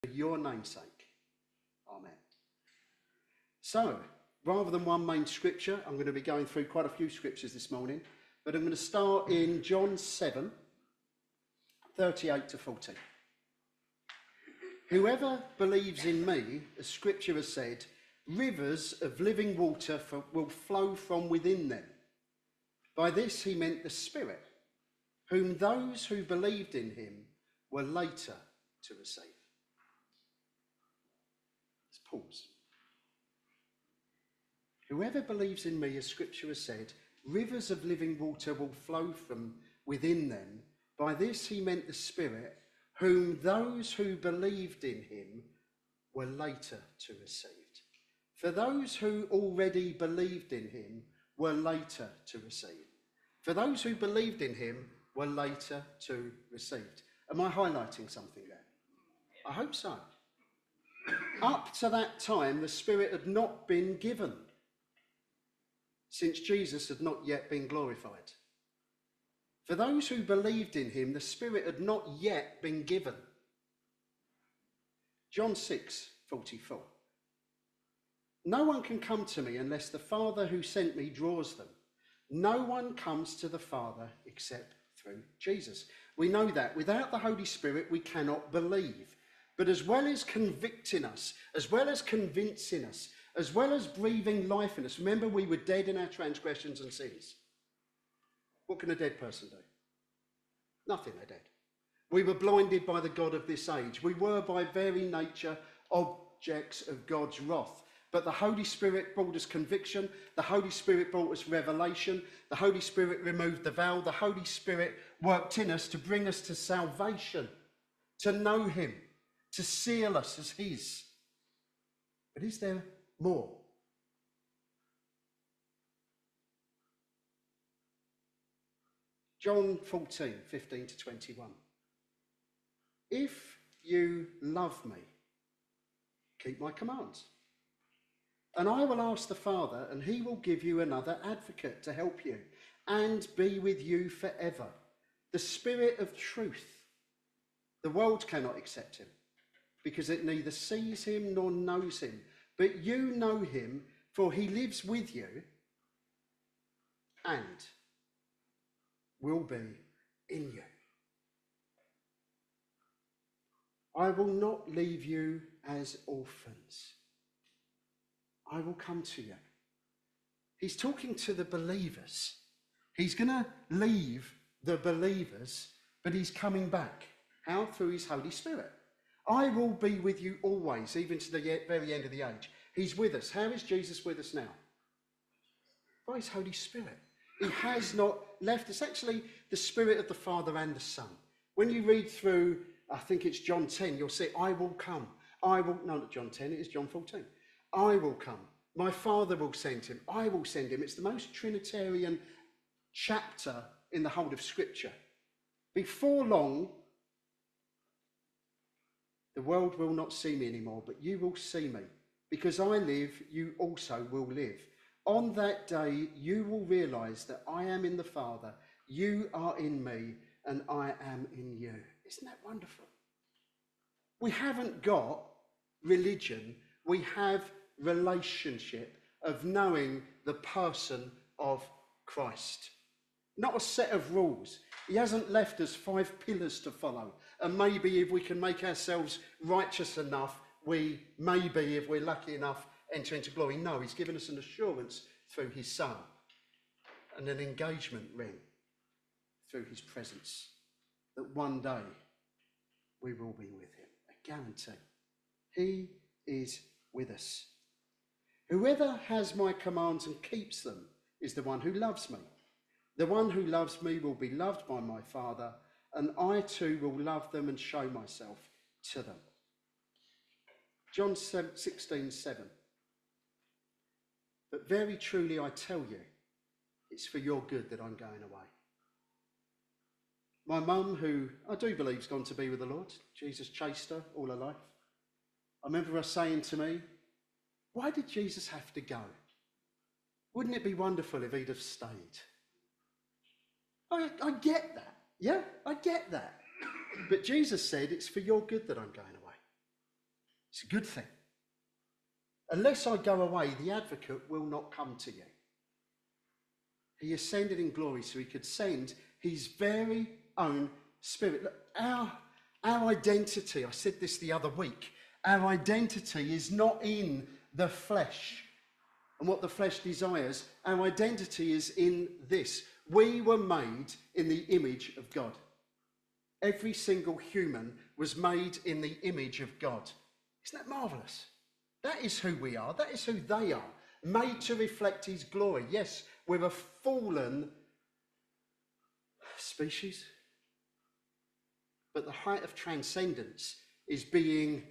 for your namesake. Amen. So, rather than one main scripture, I'm going to be going through quite a few scriptures this morning, but I'm going to start in John 7, 38 to 40. Whoever believes in me, as scripture has said, rivers of living water will flow from within them. By this he meant the Spirit, whom those who believed in him were later to receive. Let's pause. Whoever believes in me, as scripture has said, rivers of living water will flow from within them. By this he meant the Spirit, whom those who believed in him were later to receive. For those who already believed in him were later to receive. For those who believed in him were later to receive. Am I highlighting something there? I hope so. Up to that time, the Spirit had not been given, since Jesus had not yet been glorified. For those who believed in him, the Spirit had not yet been given. John 6:44. No one can come to me unless the Father who sent me draws them. No one comes to the Father except through Jesus. We know that without the Holy Spirit, we cannot believe. But as well as convicting us, as well as convincing us, as well as breathing life in us, remember we were dead in our transgressions and sins. What can a dead person do? Nothing, they're dead. We were blinded by the God of this age. We were by very nature objects of God's wrath. But the Holy Spirit brought us conviction. The Holy Spirit brought us revelation. The Holy Spirit removed the veil. The Holy Spirit worked in us to bring us to salvation, to know him, to seal us as his. But is there more? John 14:15 to 21. If you love me, keep my commands. And I will ask the Father, and he will give you another advocate to help you and be with you forever. The Spirit of truth. The world cannot accept him because it neither sees him nor knows him. But you know him, for he lives with you and will be in you. I will not leave you as orphans. I will come to you. He's talking to the believers. He's going to leave the believers, but he's coming back. How? Through his Holy Spirit. I will be with you always, even to the very end of the age. He's with us. How is Jesus with us now? By his Holy Spirit. He has not left us. Actually, the Spirit of the Father and the Son. When you read through, I think it's John 10, you'll see, I will come. No, not John 10, it is John 14. I will come. My Father will send him. I will send him. It's the most Trinitarian chapter in the whole of Scripture. Before long, the world will not see me anymore, but you will see me. Because I live, you also will live. On that day, you will realize that I am in the Father, you are in me, and I am in you. Isn't that wonderful? We haven't got religion. We have relationship of knowing the person of Christ. Not a set of rules. He hasn't left us 5 pillars to follow. And maybe if we can make ourselves righteous enough, we maybe, if we're lucky enough, enter into glory. No, he's given us an assurance through his Son and an engagement ring through his presence that one day we will be with him. A guarantee. He is with us. Whoever has my commands and keeps them is the one who loves me. The one who loves me will be loved by my Father, and I too will love them and show myself to them. John 16:7. But very truly I tell you, it's for your good that I'm going away. My mum, who I do believe has gone to be with the Lord, Jesus chased her all her life. I remember her saying to me, why did Jesus have to go? Wouldn't it be wonderful if he'd have stayed? I get that. Yeah, I get that. But Jesus said, it's for your good that I'm going away. It's a good thing. Unless I go away, the advocate will not come to you. He ascended in glory so he could send his very own Spirit. Look, our identity, I said this the other week, our identity is not in the flesh and what the flesh desires. Our identity is in this. We were made in the image of God. Every single human was made in the image of God. Isn't that marvellous? That is who we are. That is who they are. Made to reflect his glory. Yes, we're a fallen species. But the height of transcendence is being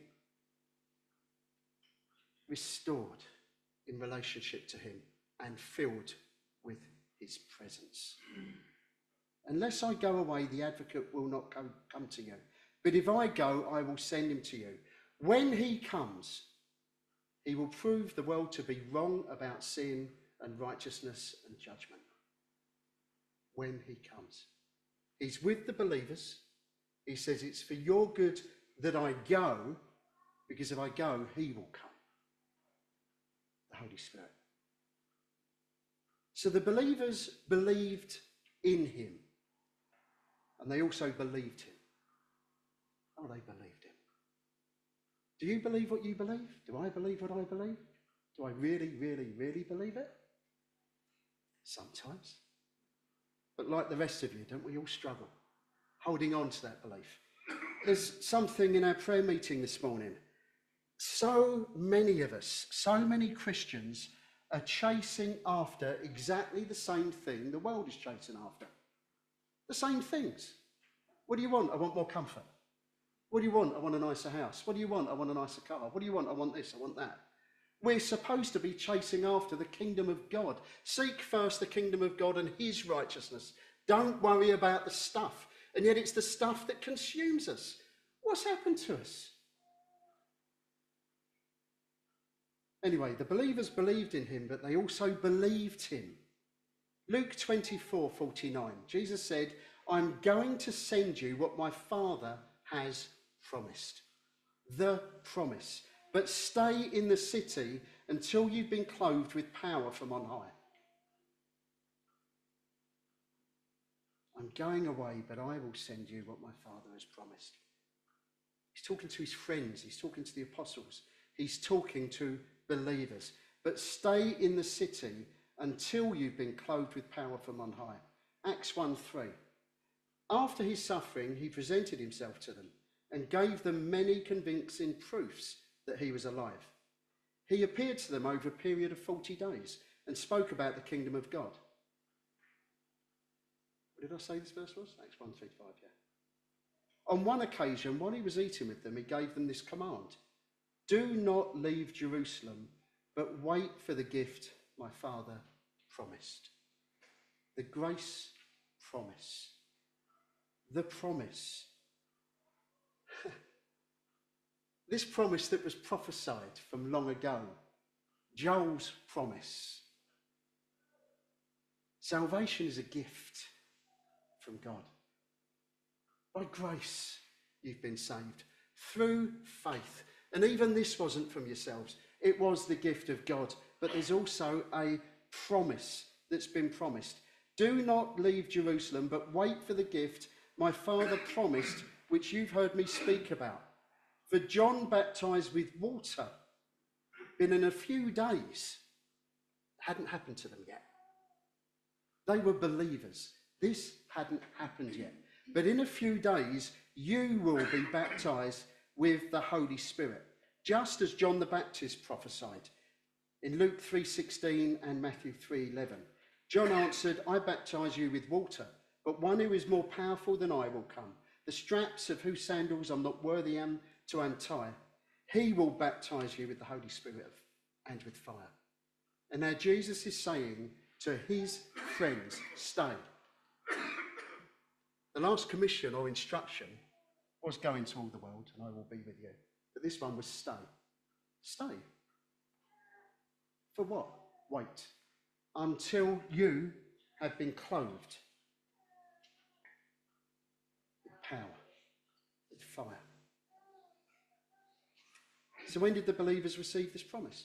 restored in relationship to him and filled with his presence. Unless I go away, the advocate will not come to you. But if I go, I will send him to you. When he comes, he will prove the world to be wrong about sin and righteousness and judgment. When he comes. He's with the believers. He says it's for your good that I go, because if I go, he will come. The Holy Spirit. So the believers believed in him. And they also believed him. Oh, they believed him. Do you believe what you believe? Do I believe what I believe? Do I really, really, really believe it? Sometimes. But like the rest of you, don't we all struggle holding on to that belief? There's something in our prayer meeting this morning. So many of us, so many Christians are chasing after exactly the same thing the world is chasing after. The same things. What do you want? I want more comfort. What do you want? I want a nicer house. What do you want? I want a nicer car. What do you want? I want this, I want that. We're supposed to be chasing after the kingdom of God. Seek first the kingdom of God and his righteousness. Don't worry about the stuff. And yet it's the stuff that consumes us. What's happened to us? Anyway, the believers believed in him, but they also believed him. Luke 24:49, Jesus said, I'm going to send you what my Father has promised. The promise. But stay in the city until you've been clothed with power from on high. I'm going away, but I will send you what my Father has promised. He's talking to his friends. He's talking to the apostles. He's talking to believers. But stay in the city until you've been clothed with power from on high. Acts 1:3. After his suffering, he presented himself to them and gave them many convincing proofs that he was alive. He appeared to them over a period of 40 days and spoke about the kingdom of God. What did I say this verse was? Acts 1:3-5, yeah. On one occasion, while he was eating with them, he gave them this command. Do not leave Jerusalem, but wait for the gift my Father promised. The grace promise. The promise. This promise that was prophesied from long ago. Joel's promise. Salvation is a gift from God. By grace, you've been saved through faith. And even this wasn't from yourselves. It was the gift of God. But there's also a promise that's been promised. Do not leave Jerusalem, but wait for the gift my Father promised, which you've heard me speak about. For John baptized with water, but in a few days, it hadn't happened to them yet. They were believers. This hadn't happened yet. But in a few days, you will be baptized with the Holy Spirit, just as John the Baptist prophesied in Luke 3:16 and Matthew 3:11. John answered, I baptize you with water, but one who is more powerful than I will come, the straps of whose sandals I'm not worthy to untie. He will baptize you with the Holy Spirit and with fire. And now Jesus is saying to his friends, stay. The last commission or instruction was go into all the world and I will be with you. But this one was stay. Stay. For what? Wait. Until you have been clothed with power, with fire. So when did the believers receive this promise?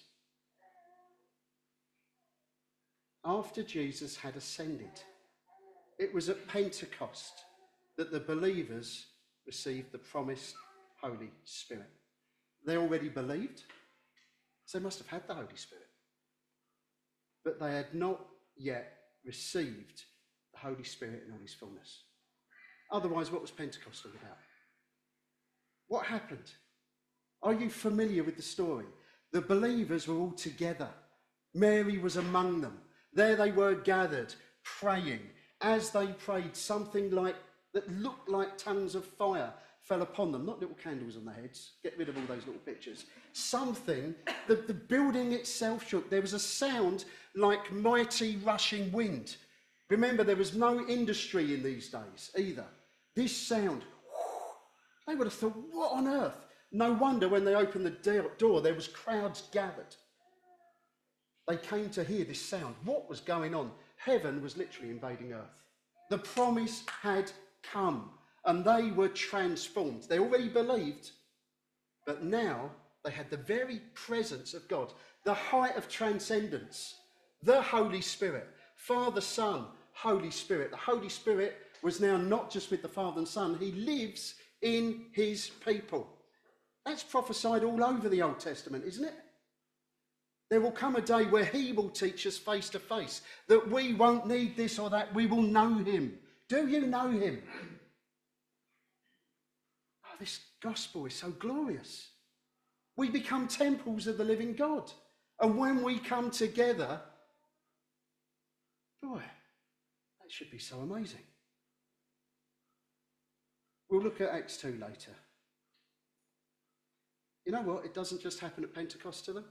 After Jesus had ascended. It was at Pentecost that the believers received the promised Holy Spirit. They already believed, so they must have had the Holy Spirit. But they had not yet received the Holy Spirit in all his fullness. Otherwise, what was Pentecost all about? What happened? Are you familiar with the story? The believers were all together. Mary was among them. There they were gathered, praying. As they prayed, something that looked like tongues of fire fell upon them. Not little candles on their heads. Get rid of all those little pictures. Something, the building itself shook. There was a sound like mighty rushing wind. Remember, there was no industry in these days either. This sound, they would have thought, what on earth? No wonder when they opened the door, there was crowds gathered. They came to hear this sound. What was going on? Heaven was literally invading earth. The promise had come and they were transformed. They already believed, but now they had the very presence of God, the height of transcendence, the Holy Spirit, Father, Son, Holy Spirit. The Holy Spirit was now not just with the Father and Son, he lives in his people. That's prophesied all over the Old Testament, isn't it? There will come a day where he will teach us face to face, that we won't need this or that, we will know him. Do you know him? Oh, this gospel is so glorious. We become temples of the living God. And when we come together, boy, that should be so amazing. We'll look at Acts 2 later. You know what? It doesn't just happen at Pentecost to them.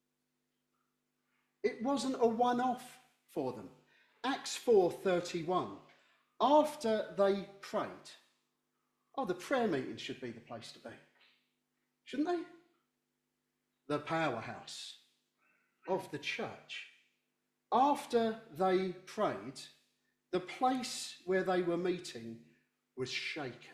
It wasn't a one-off for them. Acts 4:31. After they prayed, the prayer meeting should be the place to be, shouldn't they? The powerhouse of the church. After they prayed, the place where they were meeting was shaken.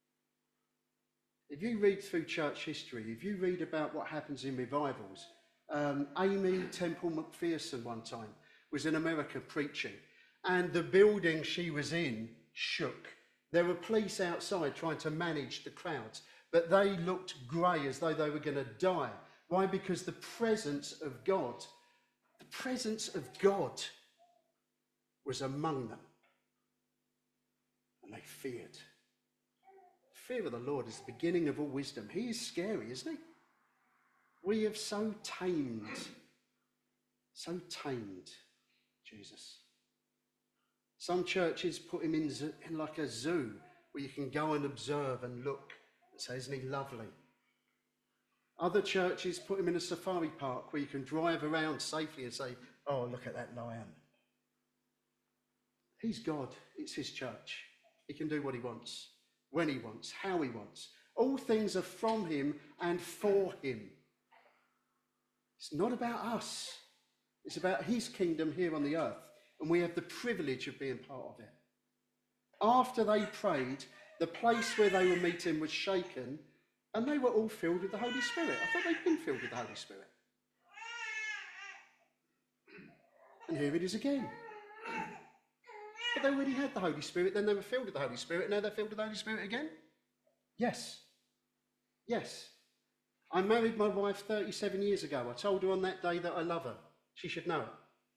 If you read through church history, if you read about what happens in revivals, Amy Temple McPherson one time was in America preaching, and the building she was in shook. There were police outside trying to manage the crowds, but they looked grey as though they were going to die. Why? Because the presence of God was among them, and they feared. Fear of the Lord is the beginning of all wisdom. He is scary, isn't he? We have so tamed Jesus. Some churches put him in like a zoo where you can go and observe and look and say, isn't he lovely? Other churches put him in a safari park where you can drive around safely and say, oh, look at that lion. He's God. It's his church. He can do what he wants, when he wants, how he wants. All things are from him and for him. It's not about us. It's about his kingdom here on the earth. And we have the privilege of being part of it. After they prayed, the place where they were meeting was shaken, and they were all filled with the Holy Spirit. I thought they'd been filled with the Holy Spirit. And here it is again. But they already had the Holy Spirit, then they were filled with the Holy Spirit, and now they're filled with the Holy Spirit again? Yes. Yes. I married my wife 37 years ago. I told her on that day that I love her. She should know it.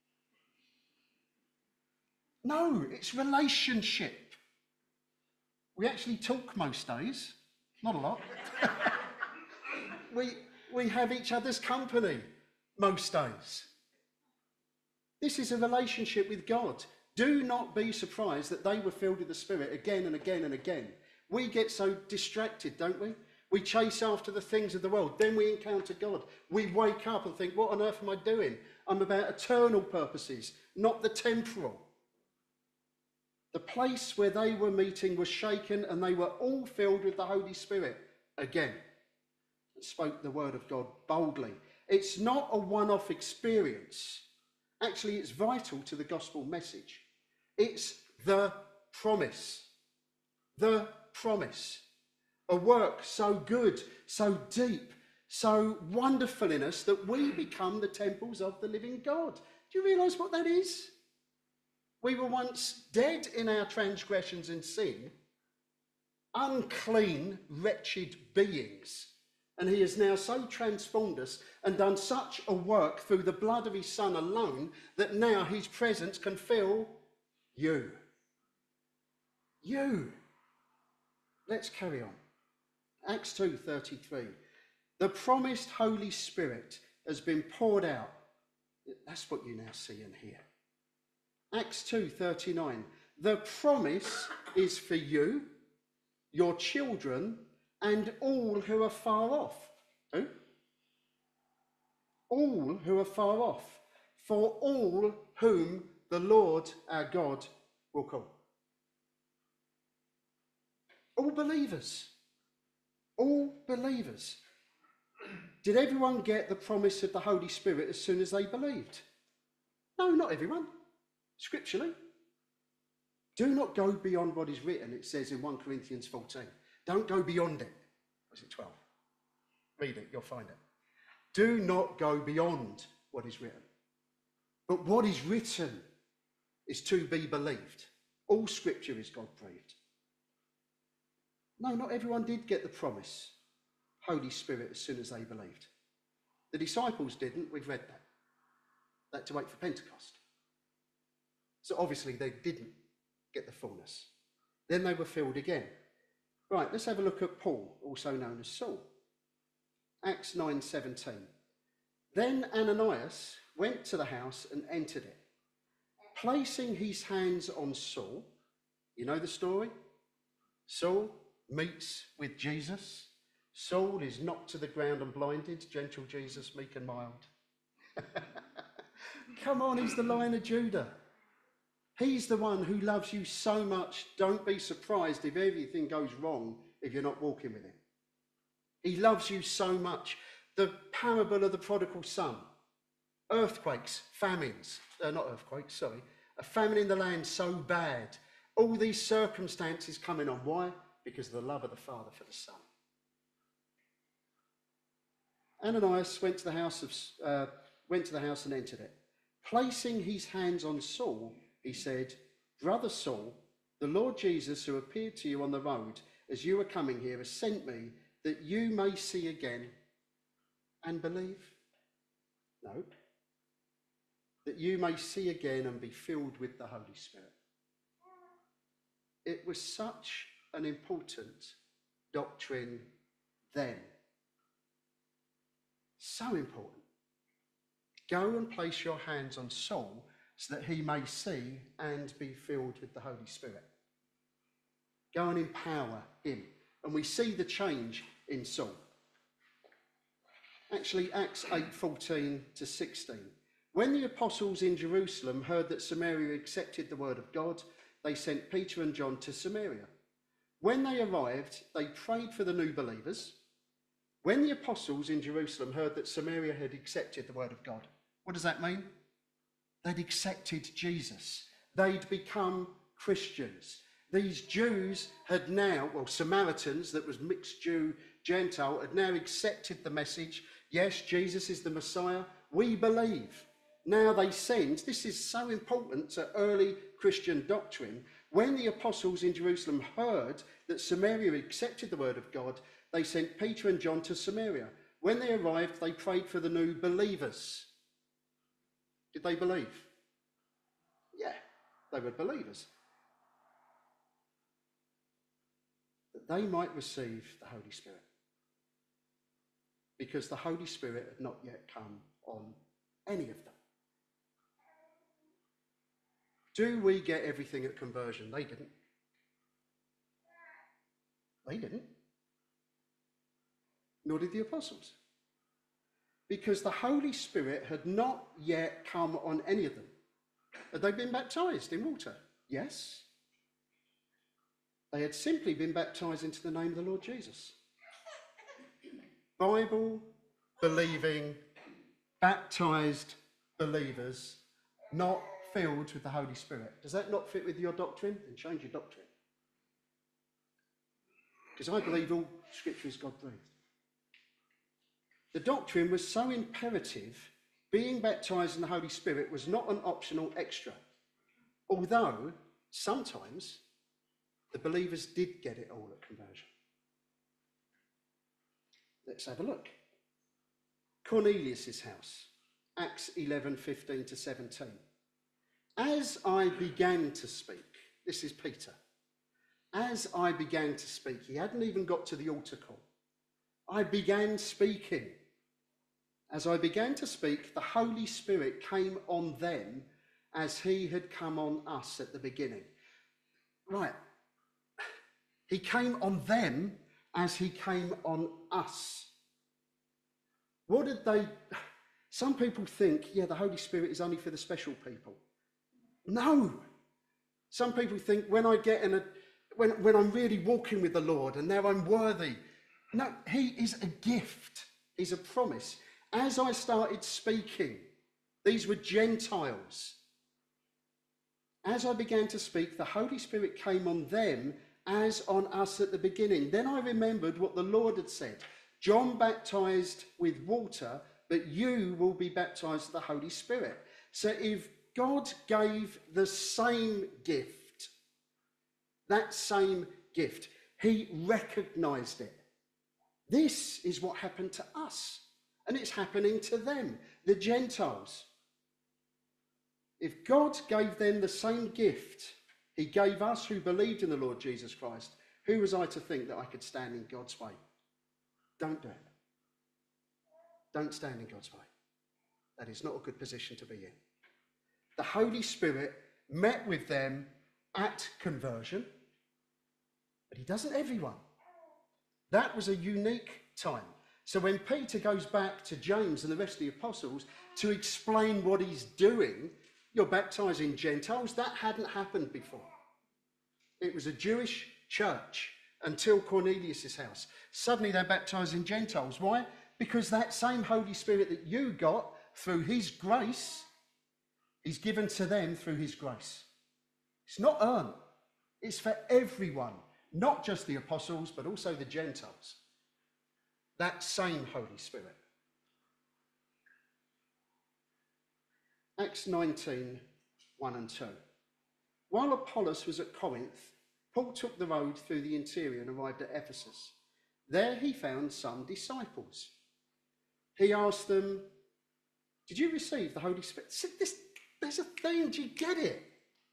No, it's relationship. We actually talk most days. Not a lot. we have each other's company most days. This is a relationship with God. Do not be surprised that they were filled with the Spirit again and again and again. We get so distracted, don't we? We chase after the things of the world. Then we encounter God. We wake up and think, what on earth am I doing? I'm about eternal purposes, not the temporal. The place where they were meeting was shaken, and they were all filled with the Holy Spirit again. And spoke the word of God boldly. It's not a one-off experience. Actually, it's vital to the gospel message. It's the promise. The promise. A work so good, so deep, so wonderful in us that we become the temples of the living God. Do you realise what that is? We were once dead in our transgressions and sin, unclean, wretched beings. And he has now so transformed us and done such a work through the blood of his Son alone that now his presence can fill you. You. Let's carry on. Acts 2:33. The promised Holy Spirit has been poured out. That's what you now see and hear. Acts 2:39. The promise is for you, your children, and all who are far off. Who? All who are far off. For all whom the Lord our God will call. All believers. All believers. Did everyone get the promise of the Holy Spirit as soon as they believed? No, not everyone. Scripturally. Do not go beyond what is written, it says in 1 Corinthians 14. Don't go beyond it. Or is it 12? Read it, you'll find it. Do not go beyond what is written. But what is written is to be believed. All scripture is God-breathed. No, not everyone did get the promise, Holy Spirit, as soon as they believed. The disciples didn't, we've read that. They had to wait for Pentecost. So obviously they didn't get the fullness. Then they were filled again. Right, let's have a look at Paul, also known as Saul. Acts 9:17. Then Ananias went to the house and entered it. Placing his hands on Saul, you know the story? Saul meets with Jesus. Saul is knocked to the ground and blinded. Gentle Jesus, meek and mild. Come on, he's the Lion of Judah. He's the one who loves you so much. Don't be surprised if everything goes wrong if you're not walking with him. He loves you so much. The parable of the prodigal son. Earthquakes, famines. Not earthquakes, sorry. A famine in the land so bad. All these circumstances coming on. Why? Because of the love of the Father for the Son. Ananias went to the house and entered it. Placing his hands on Saul, he said, Brother Saul, the Lord Jesus, who appeared to you on the road as you were coming here, has sent me that you may see again and believe. No. That you may see again and be filled with the Holy Spirit. It was such an important doctrine then. So important. Go and place your hands on Saul so that he may see and be filled with the Holy Spirit. Go and empower him. And we see the change in Saul. Actually, Acts 8:14 to 16. When the apostles in Jerusalem heard that Samaria accepted the word of God, they sent Peter and John to Samaria. When they arrived, they prayed for the new believers. When the apostles in Jerusalem heard that Samaria had accepted the word of God, what does that mean? They'd accepted Jesus. They'd become Christians. These Jews had now, Samaritans, that was mixed Jew, Gentile, had now accepted the message. Yes, Jesus is the Messiah. We believe. Now they send, this is so important to early Christian doctrine. When the apostles in Jerusalem heard that Samaria accepted the word of God, they sent Peter and John to Samaria. When they arrived, they prayed for the new believers. Did they believe? Yeah, they were believers. That they might receive the Holy Spirit. Because the Holy Spirit had not yet come on any of them. Do we get everything at conversion? They didn't. They didn't. Nor did the apostles. Because the Holy Spirit had not yet come on any of them. Had they been baptized in water? Yes. They had simply been baptized into the name of the Lord Jesus. Bible believing, baptized believers, not filled with the Holy Spirit. Does that not fit with your doctrine? Then change your doctrine. Because I believe all scripture is God-breathed. The doctrine was so imperative, being baptized in the Holy Spirit was not an optional extra. Although sometimes the believers did get it all at conversion. Let's have a look. Cornelius' house, Acts 11:15 to 17. As I began to speak, this is Peter. As I began to speak, he hadn't even got to the altar call. I began speaking. As I began to speak, the Holy Spirit came on them as he had come on us at the beginning. Right. He came on them as he came on us. What did they... Some people think, yeah, the Holy Spirit is only for the special people. No. Some people think when I get in when I'm really walking with the Lord and now I'm worthy. No, he is a gift. He's a promise. As I started speaking, these were Gentiles. As I began to speak, the Holy Spirit came on them as on us at the beginning. Then I remembered what the Lord had said. John baptized with water, but you will be baptized with the Holy Spirit. So if God gave the same gift, that same gift, he recognized it. This is what happened to us, and it's happening to them, the Gentiles. If God gave them the same gift he gave us who believed in the Lord Jesus Christ, who was I to think that I could stand in God's way? Don't do it. Don't stand in God's way. That is not a good position to be in. The Holy Spirit met with them at conversion, but he doesn't everyone. That was a unique time. So when Peter goes back to James and the rest of the apostles to explain what he's doing, you're baptizing Gentiles, that hadn't happened before. It was a Jewish church until Cornelius' house. Suddenly they're baptizing Gentiles. Why? Because that same Holy Spirit that you got through his grace is given to them through his grace. It's not earned. It's for everyone, not just the apostles, but also the Gentiles. That same Holy Spirit. Acts 19, 1 and 2. While Apollos was at Corinth, Paul took the road through the interior and arrived at Ephesus. There he found some disciples. He asked them, did you receive the Holy Spirit? There's a thing, do you get it?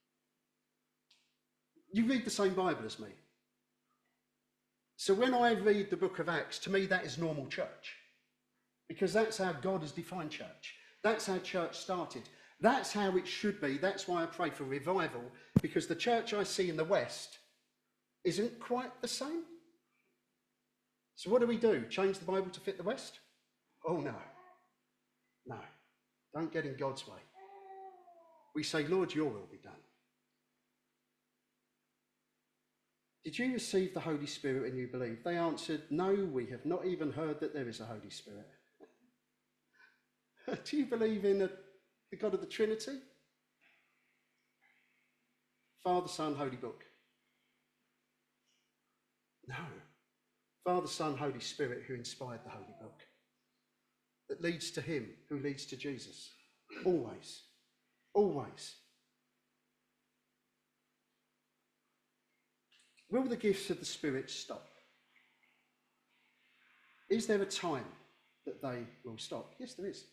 You read the same Bible as me. So when I read the book of Acts, to me that is normal church. Because that's how God has defined church. That's how church started. That's how it should be. That's why I pray for revival, because the church I see in the West isn't quite the same. So what do? Change the Bible to fit the West? Oh, no. No. Don't get in God's way. We say, Lord, your will be done. Did you receive the Holy Spirit when you believed? They answered, no, we have not even heard that there is a Holy Spirit. Do you believe in the God of the Trinity? Father, Son, Holy Book. No. Father, Son, Holy Spirit, who inspired the Holy Book. That leads to him, who leads to Jesus. Always. Always. Will the gifts of the Spirit stop? Is there a time that they will stop? Yes, there is.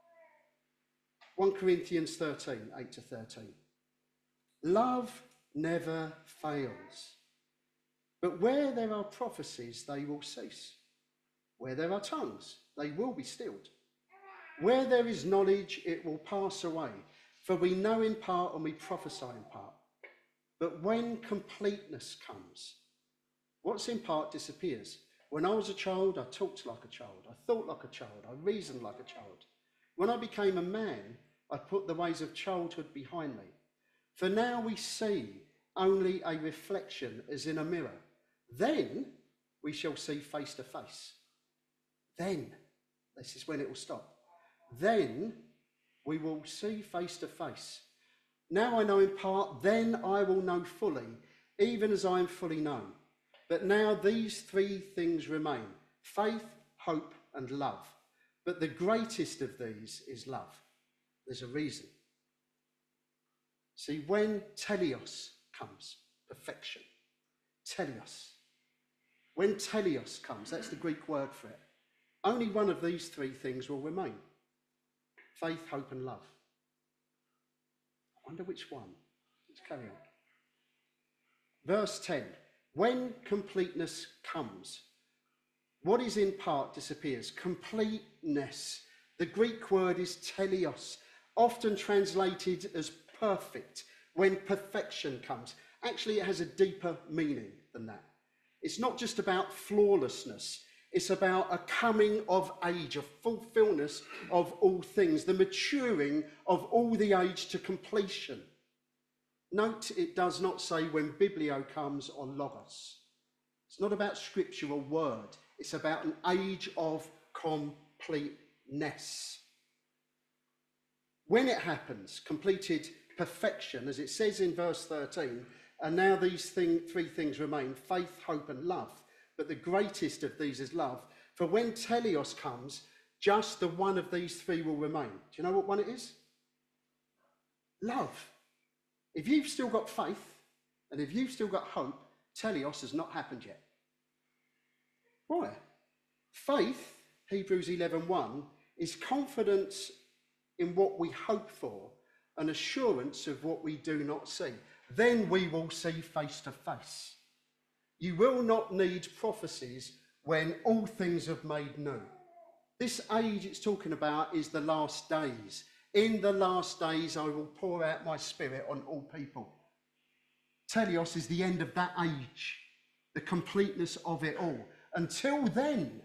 1 Corinthians 13, 8 to 13. Love never fails. But where there are prophecies, they will cease. Where there are tongues, they will be stilled. Where there is knowledge, it will pass away. For we know in part and we prophesy in part. But when completeness comes, what's in part disappears. When I was a child, I talked like a child. I thought like a child. I reasoned like a child. When I became a man, I put the ways of childhood behind me. For now we see only a reflection as in a mirror. Then we shall see face to face. Then, this is when it will stop. Then we will see face to face. Now I know in part, then I will know fully, even as I am fully known. But now these three things remain: faith, hope, and love. But the greatest of these is love. There's a reason. See, when teleos comes, perfection, teleos. When teleos comes, that's the Greek word for it. Only one of these three things will remain. Faith, hope and love. I wonder which one. Let's carry on. Verse 10. When completeness comes, what is in part disappears. Completeness. The Greek word is teleos, often translated as perfect. When perfection comes. Actually, it has a deeper meaning than that. It's not just about flawlessness. It's about a coming of age, a fulfillment of all things, the maturing of all the age to completion. Note, it does not say when biblio comes or logos. It's not about scriptural word. It's about an age of completeness. When it happens, completed perfection, as it says in verse 13, and now these three things remain, faith, hope and love. But the greatest of these is love. For when teleos comes, just the one of these three will remain. Do you know what one it is? Love. If you've still got faith, and if you've still got hope, teleos has not happened yet. Why? Faith, Hebrews 11:1, is confidence in what we hope for, an assurance of what we do not see. Then we will see face to face. You will not need prophecies when all things have made new. This age it's talking about is the last days. In the last days I will pour out my spirit on all people. Teleos is the end of that age, the completeness of it all. Until then,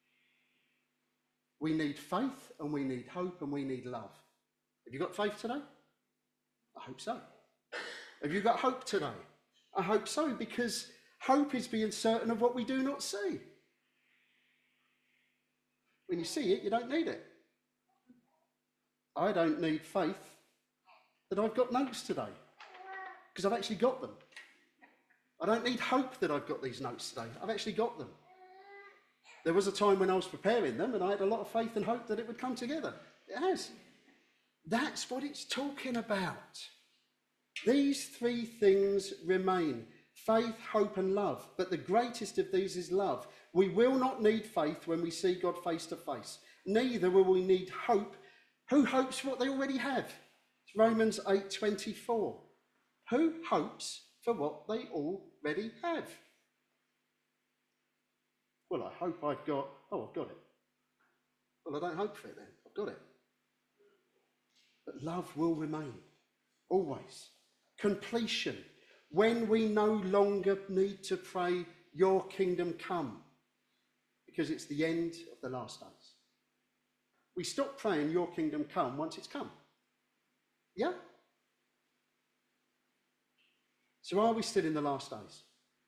we need faith and we need hope and we need love. Have you got faith today? I hope so. Have you got hope today? I hope so, because hope is being certain of what we do not see. When you see it, you don't need it. I don't need faith that I've got notes today, because I've actually got them. I don't need hope that I've got these notes today. I've actually got them. There was a time when I was preparing them and I had a lot of faith and hope that it would come together. It has. That's what it's talking about. These three things remain. Faith, hope and love. But the greatest of these is love. We will not need faith when we see God face to face. Neither will we need hope. Who hopes for what they already have? It's Romans 8:24. Who hopes for what they already have? Well, I hope I've got it. Well, I don't hope for it then. I've got it. But love will remain. Always. Completion. When we no longer need to pray, your kingdom come. Because it's the end of the last days. We stop praying, your kingdom come, once it's come. Yeah? So are we still in the last days?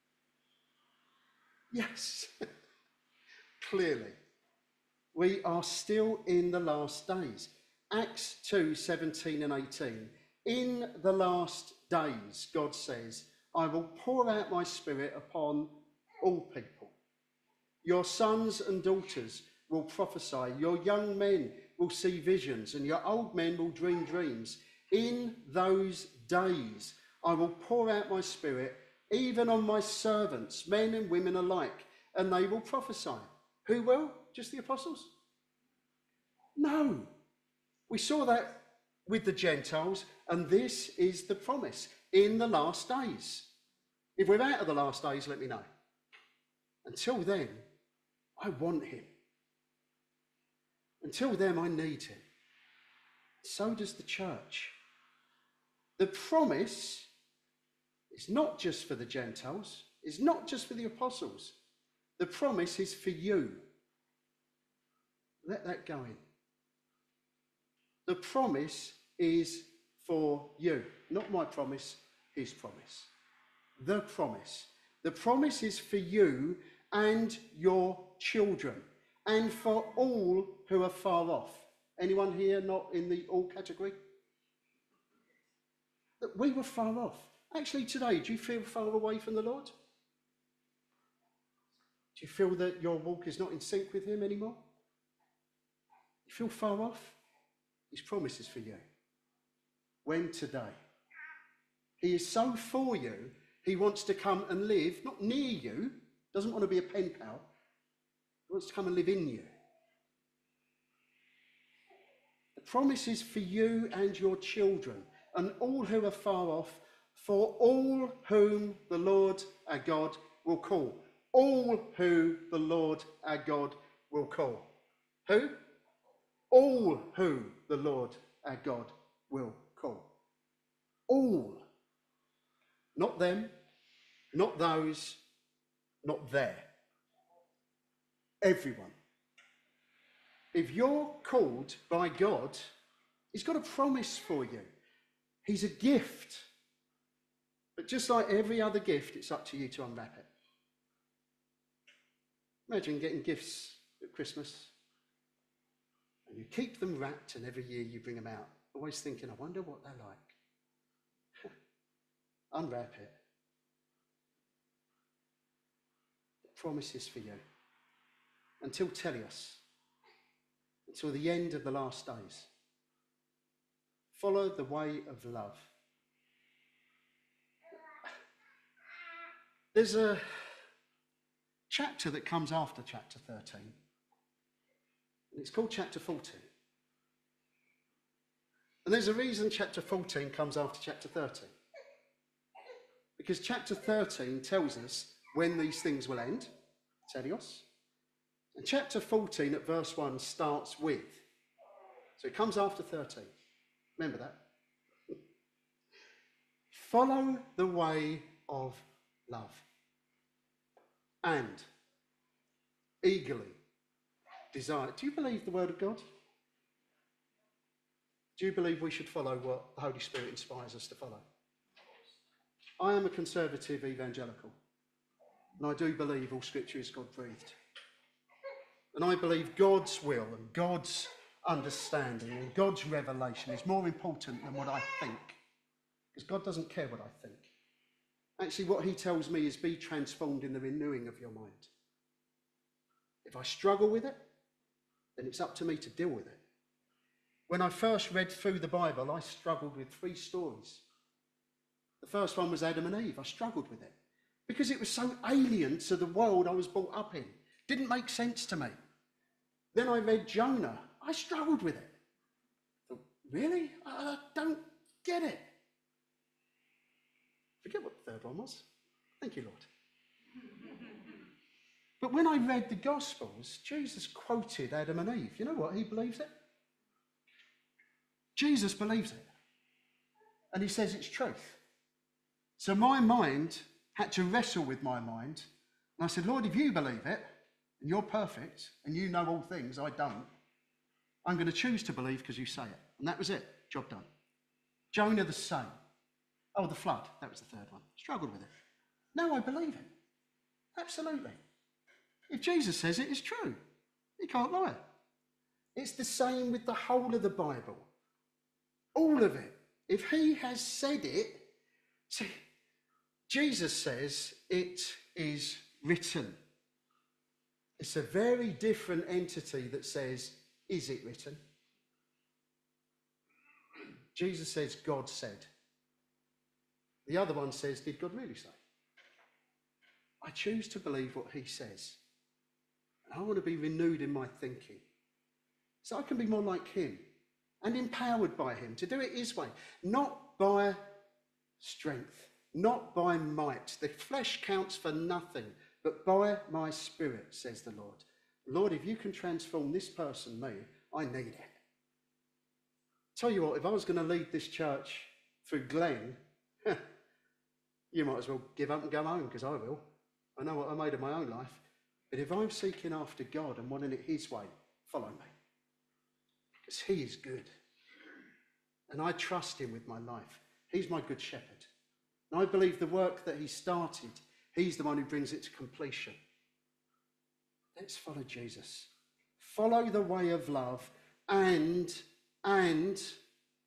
Yes. Clearly. We are still in the last days. Acts 2:17 and 18. In the last days, God says, I will pour out my spirit upon all people. Your sons and daughters will prophesy. Your young men will see visions, and your old men will dream dreams. In those days, I will pour out my spirit, even on my servants, men and women alike, and they will prophesy. Who will? Just the apostles? No. We saw that with the Gentiles, and this is the promise in the last days. If we're out of the last days, let me know. Until then, I want him. Until then, I need him. So does the church. The promise is not just for the Gentiles, it's not just for the apostles. The promise is for you. Let that go in. The promise is for you. Not my promise, his promise. The promise. The promise is for you and your children, and for all who are far off. Anyone here not in the all category? That we were far off. Actually, today, do you feel far away from the Lord? Do you feel that your walk is not in sync with him anymore? feel far off? His promise is for you. When? Today. He is so for you, he wants to come and live, not near you, doesn't want to be a pen pal. He wants to come and live in you. The promise is for you and your children and all who are far off, for all whom the Lord our God will call. All who the Lord our God will call. Who? All who the Lord our God will call. All. Not them, not those, not there. Everyone. If you're called by God, he's got a promise for you. He's a gift. But just like every other gift, it's up to you to unwrap it. Imagine getting gifts at Christmas and you keep them wrapped and every year you bring them out, always thinking, I wonder what they're like. Unwrap it. The promise is for you. Until Telios, until the end of the last days. Follow the way of love. There's a chapter that comes after chapter 13. And it's called chapter 14. And there's a reason chapter 14 comes after chapter 13. Because chapter 13 tells us when these things will end, Telios. And chapter 14 at verse 1 starts with. So it comes after 13. Remember that. Follow the way of love. And eagerly desire. Do you believe the word of God? Do you believe we should follow what the Holy Spirit inspires us to follow? I am a conservative evangelical. And I do believe all scripture is God-breathed. And I believe God's will and God's understanding and God's revelation is more important than what I think. Because God doesn't care what I think. Actually, what he tells me is be transformed in the renewing of your mind. If I struggle with it, then it's up to me to deal with it. When I first read through the Bible, I struggled with 3 stories. The first one was Adam and Eve. I struggled with it because it was so alien to the world I was brought up in. Didn't make sense to me. Then I read Jonah. I struggled with it. I thought, really? I don't get it. Forget what the third one was. Thank you, Lord. But when I read the Gospels, Jesus quoted Adam and Eve. You know what? He believes it. Jesus believes it. And he says it's truth. So my mind had to wrestle with my mind. And I said, Lord, if you believe it, and you're perfect, and you know all things, I don't, I'm going to choose to believe because you say it. And that was it. Job done. Jonah the same. Oh, the flood. That was the third one. Struggled with it. No, I believe it. Absolutely. If Jesus says it, it's true. He can't lie. It's the same with the whole of the Bible. All of it. If he has said it, see, Jesus says it is written. It's a very different entity that says, is it written? Jesus says, God said. The other one says, did God really say? I choose to believe what he says. And I want to be renewed in my thinking. So I can be more like him and empowered by him to do it his way. Not by strength, not by might. The flesh counts for nothing, but by my spirit, says the Lord. Lord, if you can transform this person, me, I need it. Tell you what, if I was going to lead this church through Glen, you might as well give up and go home, because I will. I know what I made of my own life. But if I'm seeking after God and wanting it his way, follow me. Because he is good. And I trust him with my life. He's my good shepherd. And I believe the work that he started, he's the one who brings it to completion. Let's follow Jesus. Follow the way of love and it's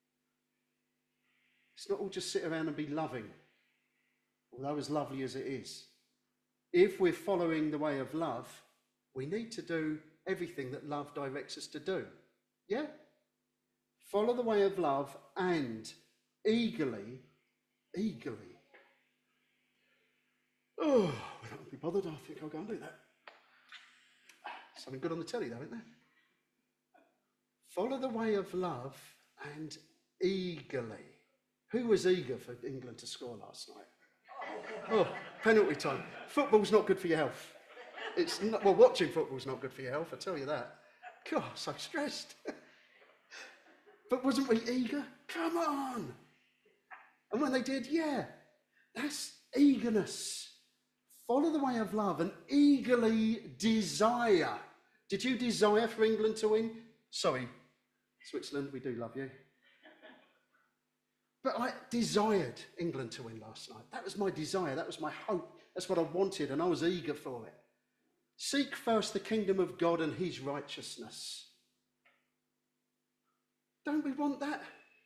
not all just sit around and be loving, although as lovely as it is. If we're following the way of love, we need to do everything that love directs us to do. Yeah? Follow the way of love and eagerly. Oh, I don't be bothered. I think I'll go and do that. Something good on the telly, though, isn't there? Follow the way of love and eagerly. Who was eager for England to score last night? Oh, penalty time. Football's not good for your health. It's not, well, watching football's not good for your health, I tell you that. God, so stressed. But wasn't we eager? Come on. And when they did, yeah, that's eagerness. Follow the way of love and eagerly desire. Did you desire for England to win? Sorry, Switzerland, we do love you. But I desired England to win last night. That was my desire. That was my hope. That's what I wanted, and I was eager for it. Seek first the kingdom of God and his righteousness. Don't we want that?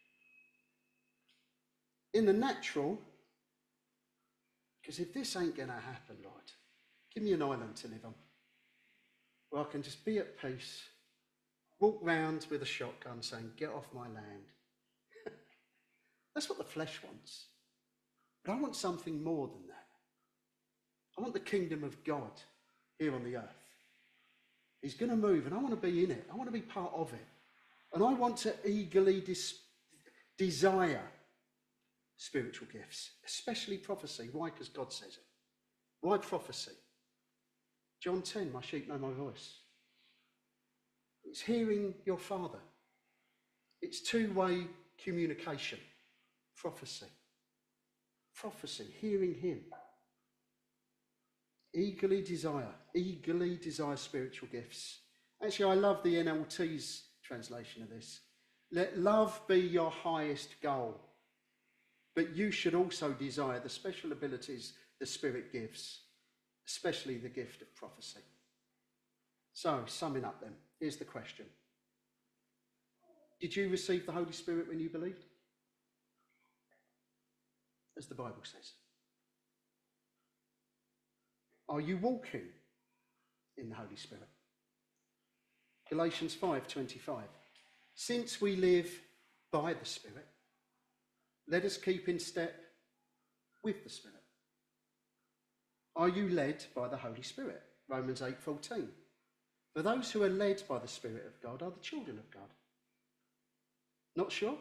In the natural, because if this ain't going to happen, Lord, give me an island to live on, where I can just be at peace, walk round with a shotgun saying, get off my land. That's what the flesh wants. But I want something more than that. I want the kingdom of God here on the earth. He's going to move, and I want to be in it. I want to be part of it. And I want to eagerly desire spiritual gifts, especially prophecy. Why? Because God says it. Why prophecy? John 10, my sheep know my voice. It's hearing your Father. It's two-way communication. Prophecy. Prophecy, hearing him. Eagerly desire spiritual gifts. Actually, I love the NLT's translation of this. Let love be your highest goal, but you should also desire the special abilities the Spirit gives, especially the gift of prophecy. So, summing up then, here's the question. Did you receive the Holy Spirit when you believed? As the Bible says. Are you walking in the Holy Spirit? Galatians 5:25. Since we live by the Spirit, let us keep in step with the Spirit. Are you led by the Holy Spirit? Romans 8:14. For those who are led by the Spirit of God are the children of God. Not sure?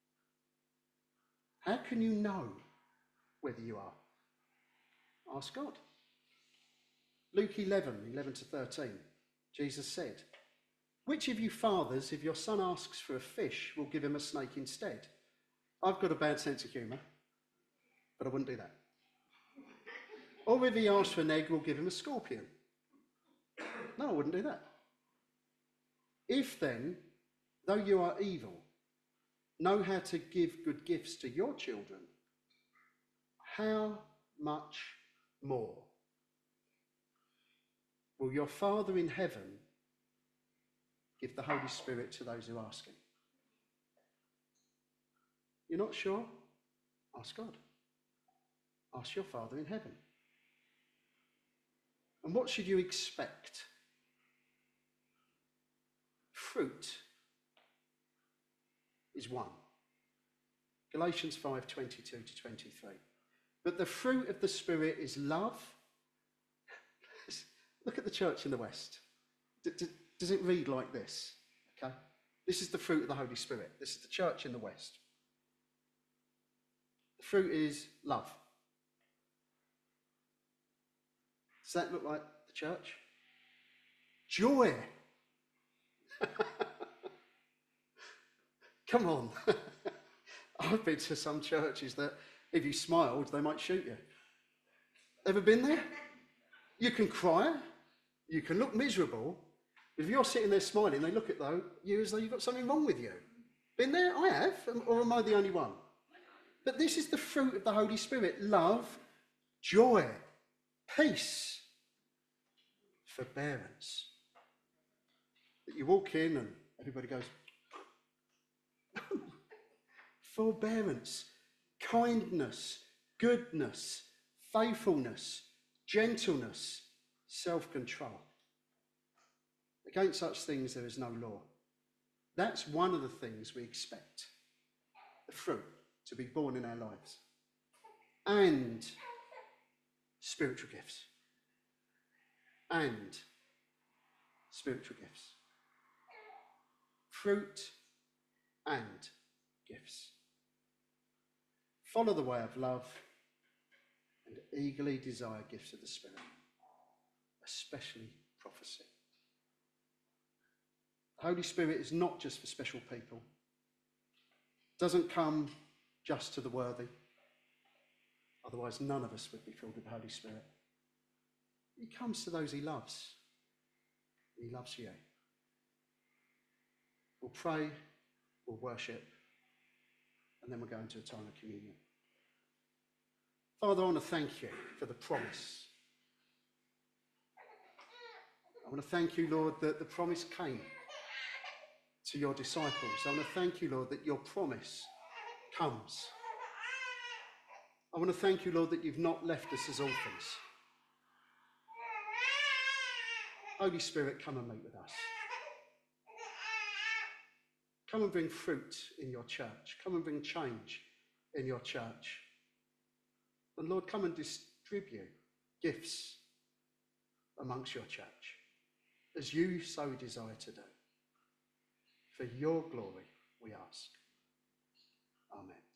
How can you know whether you are? Ask God. Luke 11:11-13. Jesus said, which of you fathers, if your son asks for a fish, will give him a snake instead? I've got a bad sense of humour, but I wouldn't do that. Or if he asks for an egg, we'll give him a scorpion. No, I wouldn't do that. If then, though you are evil, know how to give good gifts to your children, how much more will your Father in heaven give the Holy Spirit to those who ask him? You're not sure? Ask God. Ask your Father in heaven. And what should you expect? Fruit is one. Galatians 5:22-23. But the fruit of the Spirit is love. Look at the church in the West. Does it read like this? Okay. This is the fruit of the Holy Spirit. This is the church in the West. The fruit is love. Does that look like the church? Joy. Come on. I've been to some churches that if you smiled, they might shoot you. Ever been there? You can cry, you can look miserable. If you're sitting there smiling, they look at you as though you've got something wrong with you. Been there? I have. Or am I the only one? But this is the fruit of the Holy Spirit. Love, joy, peace, forbearance. That you walk in and everybody goes, forbearance, kindness, goodness, faithfulness, gentleness, self-control. Against such things there is no law. That's one of the things we expect, the fruit to be born in our lives. And spiritual gifts. And spiritual gifts. Fruit and gifts. Follow the way of love and eagerly desire gifts of the Spirit, especially prophecy. The Holy Spirit is not just for special people. It doesn't come just to the worthy. Otherwise, none of us would be filled with the Holy Spirit. He comes to those he loves. He loves you. We'll pray, we'll worship, and then we'll go into a time of communion. Father, I want to thank you for the promise. I want to thank you, Lord, that the promise came to your disciples. I want to thank you, Lord, that your promise comes. I want to thank you, Lord, that you've not left us as orphans. Holy Spirit, come and meet with us. Come and bring fruit in your church. Come and bring change in your church. And Lord, come and distribute gifts amongst your church, as you so desire to do. For your glory, we ask. Amen.